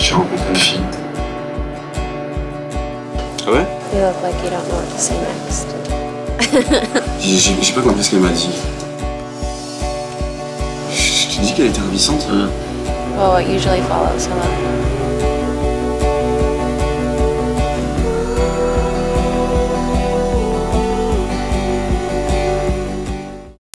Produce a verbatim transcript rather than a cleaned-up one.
j'ai rencontré une fille. Ah ouais? You look like you don't know what to say next. J'ai pas compris ce qu'elle m'a dit. Je t'ai dit qu'elle était ravissante. Well, what usually follows, hello?